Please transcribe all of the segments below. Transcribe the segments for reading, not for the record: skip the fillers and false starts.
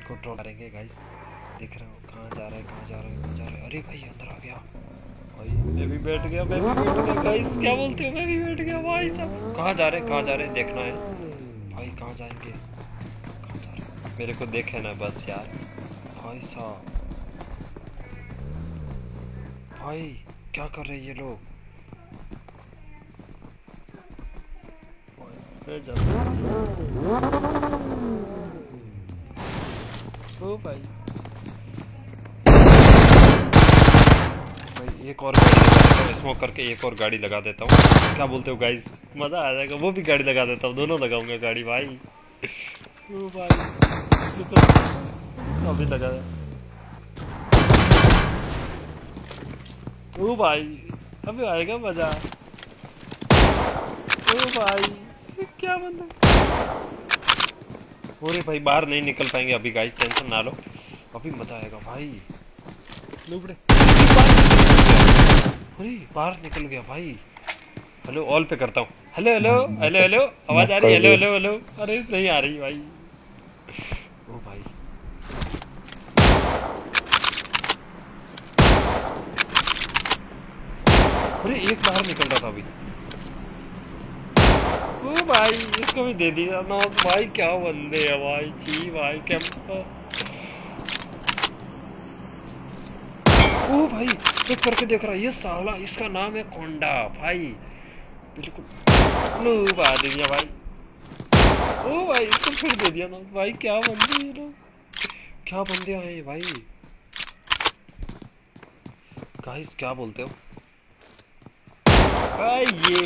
इसको ट्रोल करेंगे गाइस। देख रहे हो कहाँ जा रहा है, कहाँ जा रहा है, कहाँ जा रहा है। अरे भाई अंदर आ गया भाई। मैं भी बैठ गया, मैं भी बैठ गया गाइस। क्या बोलते हो, मैं भी बैठ गया भाई साहब। कहाँ जा रहे हैं, कहाँ जा रहे हैं, देखना है भाई। कहाँ जाएंगे, कहाँ जा रहे हैं, मेरे को देखे ना बस यार। भाई साहब भाई क्या कर रहे हैं ये लोग। मैं जाता ओ भाई। भाई एक और गाड़ी लगा देता हूँ, स्मोक करके एक और गाड़ी लगा देता हूँ। क्या बोलते हो गाइस, मजा आ जाएगा। वो भी गाड़ी लगा देता हूँ, दोनों लगाऊंगा गाड़ी भाई। ओ भाई अभी लगा। ओ भाई अभी आएगा मजा। ओ भाई क्या बंदा। अरे भाई बाहर नहीं निकल पाएंगे अभी गाइस, टेंशन ना लो, अभी मजा आएगा भाई। लुबड़े अरे बाहर निकल गया भाई। हेलो ऑल पे करता हूँ। हेलो हेलो हेलो हेलो, आवाज आ रही है? Hello hello hello. अरे नहीं आ रही भाई। ओ भाई अरे एक बाहर निकल रहा था अभी। ओ भाई इसको भी दे दिया नॉक भाई। क्या बंदे है भाई, छी भाई कैंप। ओ भाई चुप करके देख रहा है ये साला, इसका नाम है कोंडा भाई। बिल्कुल नूब आदमी है भाई। ओ भाई इसको फिर दे दिया ना भाई। क्या बंदे ये लोग, क्या बंदे आए हैं भाई। गाइस क्या बोलते हो भाई ये।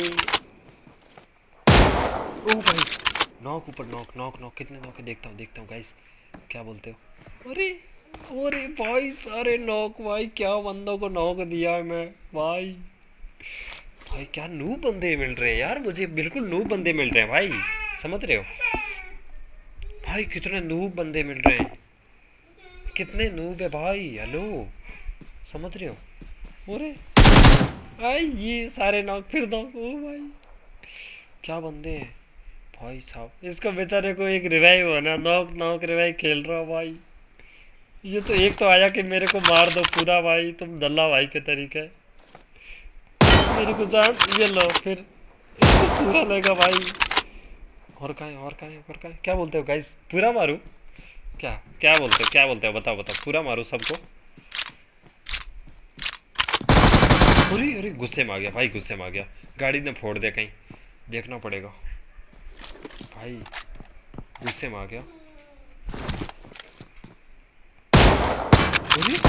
ओ भाई नॉक ऊपर, नॉक नॉक नॉक। कितने नॉक है देखता हूँ गाइस। क्या बोलते हो। अरे अरे भाई सारे नॉक भाई। क्या बंदों को नॉक दिया है मैं भाई। भाई क्या नूब बंदे मिल रहे हैं यार मुझे, बिल्कुल नूब बंदे मिल रहे हैं भाई। समझ रहे हो भाई, कितने नूब बंदे मिल रहे हैं, कितने नूब है भाई। हेलो समझ रहे हो। अरे भाई ये सारे नॉक फिर नॉक। ओ भाई क्या बंदे हैं भाई साहब। इसको बेचारे को एक रिवाइव होना, नॉक नॉक रिवाइव खेल रहा भाई। ये तो एक तो आया कि मेरे को मार दो पूरा भाई, तुम दल्ला भाई के तरीके। मेरे को जान ये लो फिर इसको पूरा लेगा भाई। और कहाँ है, और कहाँ है, और कहाँ है। क्या बोलते हो गाइस, पूरा मारू क्या, क्या बोलते हो, क्या बोलते हो, बताओ बताओ। पूरा मारू सबको। अरे अरे गुस्से में आ गया भाई, गुस्से में आ गया। गाड़ी ने फोड़ दिया कहीं, देखना पड़ेगा भाई। गुस्से में आ गया। अरे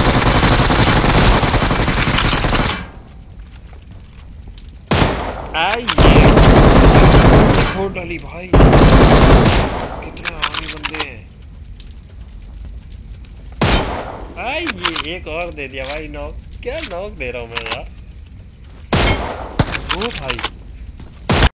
आई फोड़ डाली भाई। कितने आगे बंदे हैं। आई ये एक और दे दिया भाई नॉक। क्या नॉक दे रहा हूँ मैं यार। ओ भाई